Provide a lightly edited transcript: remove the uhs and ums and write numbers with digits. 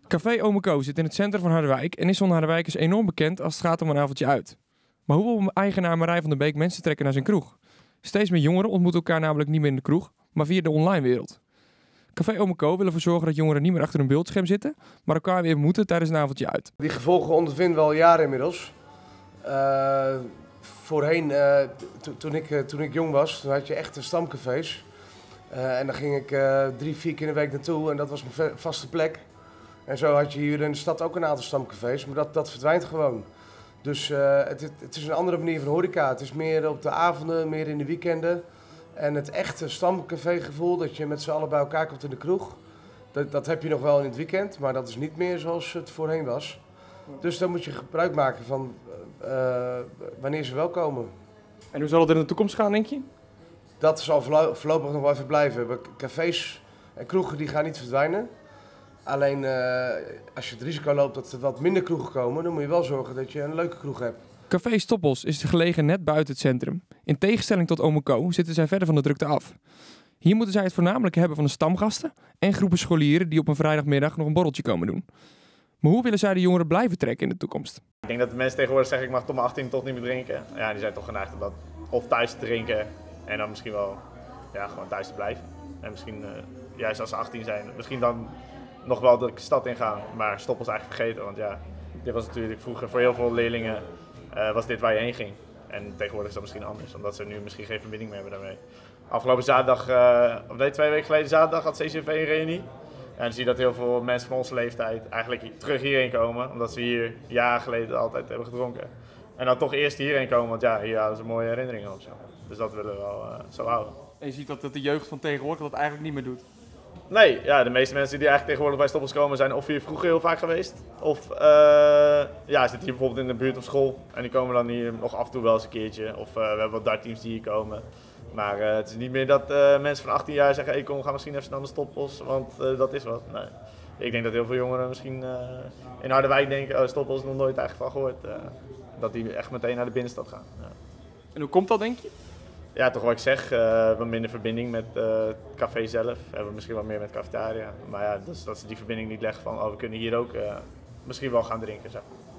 Café Ome Co zit in het centrum van Harderwijk en is van Harderwijkers enorm bekend als het gaat om een avondje uit. Maar hoe wil eigenaar Marij van der Beek mensen trekken naar zijn kroeg? Steeds meer jongeren ontmoeten elkaar namelijk niet meer in de kroeg, maar via de online wereld. Café Ome Co wil ervoor zorgen dat jongeren niet meer achter een beeldscherm zitten, maar elkaar weer ontmoeten tijdens een avondje uit. Die gevolgen ondervinden we al jaren inmiddels. Voorheen, toen ik jong was, toen had je echte stamcafés. En daar ging ik 3-4 keer in de week naartoe en dat was mijn vaste plek. En zo had je hier in de stad ook een aantal stamcafés, maar dat verdwijnt gewoon. Dus het is een andere manier van horeca. Het is meer op de avonden, meer in de weekenden. En het echte stamcafégevoel, dat je met z'n allen bij elkaar komt in de kroeg, dat heb je nog wel in het weekend, maar dat is niet meer zoals het voorheen was. Dus dan moet je gebruik maken van wanneer ze wel komen. En hoe zal het in de toekomst gaan, denk je? Dat zal voorlopig nog wel even blijven. Cafés en kroegen die gaan niet verdwijnen. Alleen als je het risico loopt dat er wat minder kroegen komen, dan moet je wel zorgen dat je een leuke kroeg hebt. Café Stoppels is gelegen net buiten het centrum. In tegenstelling tot Ome Co zitten zij verder van de drukte af. Hier moeten zij het voornamelijk hebben van de stamgasten en groepen scholieren die op een vrijdagmiddag nog een borreltje komen doen. Maar hoe willen zij de jongeren blijven trekken in de toekomst? Ik denk dat de mensen tegenwoordig zeggen ik mag tot mijn 18 tot niet meer drinken. Ja, die zijn toch geneigd om dat of thuis te drinken en dan misschien wel gewoon thuis te blijven. En misschien juist als ze 18 zijn, misschien dan nog wel de stad ingaan, maar Stoppels eigenlijk vergeten. Want ja, dit was natuurlijk vroeger voor heel veel leerlingen was dit waar je heen ging. En tegenwoordig is dat misschien anders, omdat ze nu misschien geen verbinding meer hebben daarmee. Afgelopen zaterdag, 2 weken geleden zaterdag had CCV een reunie. En dan zie je dat heel veel mensen van onze leeftijd eigenlijk terug hierheen komen, omdat ze hier jaren geleden altijd hebben gedronken. En dan toch eerst hierheen komen, want ja, hier hadden ze mooie herinneringen op zo. Dus dat willen we wel zo houden. En je ziet dat de jeugd van tegenwoordig dat eigenlijk niet meer doet. Nee, ja, de meeste mensen die eigenlijk tegenwoordig bij Stoppels komen zijn of hier vroeger heel vaak geweest. Of zitten hier bijvoorbeeld in de buurt op school. En die komen dan hier nog af en toe wel eens een keertje. Of we hebben wat dartteams die hier komen. Maar het is niet meer dat mensen van 18 jaar zeggen, hey, kom, we gaan misschien even naar de Stoppels, want dat is wat. Nee. Ik denk dat heel veel jongeren misschien in Harderwijk denken, oh, Stoppels, nog nooit eigenlijk van gehoord. Dat die echt meteen naar de binnenstad gaan. Ja. En hoe komt dat, denk je? Ja, toch wat ik zeg, wat minder verbinding met het café zelf. Hebben we misschien wat meer met cafetaria. Maar ja, dat ze die verbinding niet leggen van, oh, we kunnen hier ook misschien wel gaan drinken. Zo.